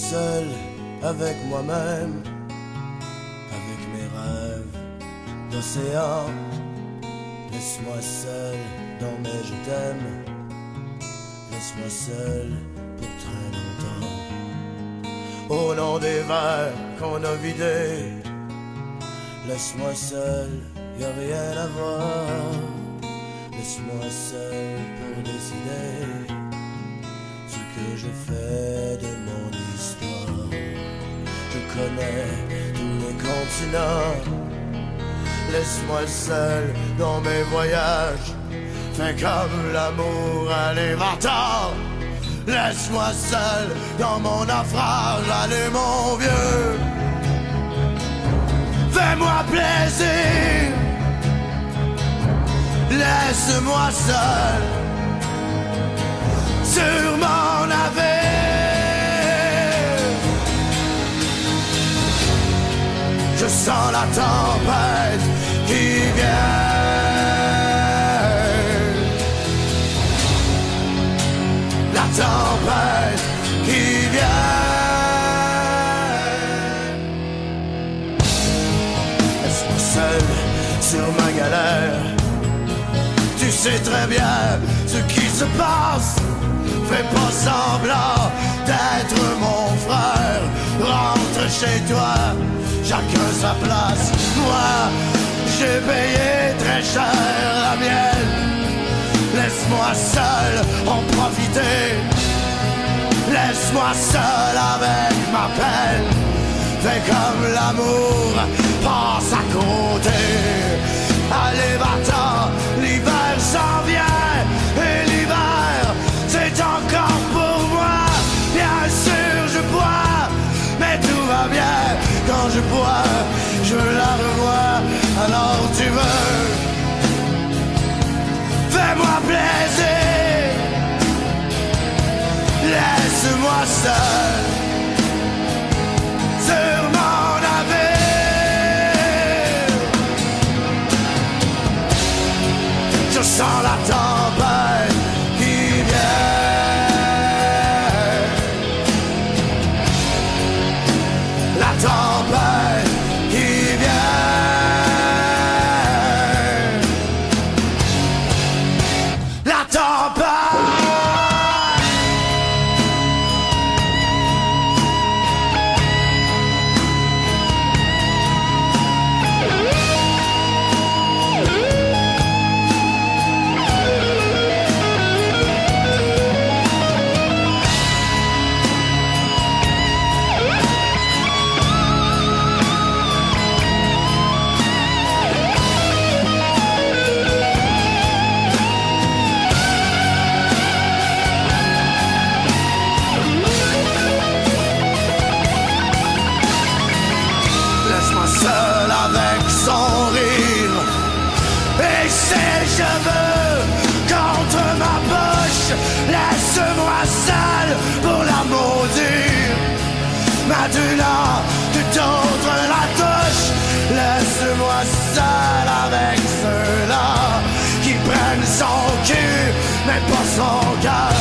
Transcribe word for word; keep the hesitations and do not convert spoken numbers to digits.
seul avec moi-même, avec mes rêves d'océan. Laisse-moi seul dans mes je t'aime. Laisse-moi seul pour très longtemps. Au nom des verres qu'on a vidés, laisse-moi seul, y a rien à voir. Laisse-moi seul pour décider ce que je fais de mon histoire. Je connais tous les continents. Laisse-moi seul dans mes voyages. Fais comme l'amour, allez va-t'en. Laisse-moi seul dans mon naufrage. Allez mon vieux, fais-moi plaisir. Laisse-moi seul sur mon navire. Je sens la tempête qui vient. La tempête qui vient. Laisse-moi seul sur ma galère. Tu sais très bien ce qui se passe. Fais pas semblant d'être mon frère. Rentre chez toi, chacun sa place. Moi, j'ai payé très cher la mienne. Laisse-moi seul en profiter. Laisse-moi seul avec ma peine. Fais comme l'amour, passe à côté. Allez va-t'en, l'hiver s'en vient. Et l'hiver, c'est encore pour moi. Bien sûr je bois, mais tout va bien. Quand je bois, je la revois. Alors tu veux, fais-moi plaisir. Laisse-moi seul sur mon navire. Je sens la tempête qui vient. La tempête qui vient. La tempête. Seul avec son rire et ses cheveux contre ma bouche. Laisse-moi seul pour la maudire. Maintenant que d'autres la touchent, laisse-moi seul avec ceux-là qui prennent son cul mais pas son cœur.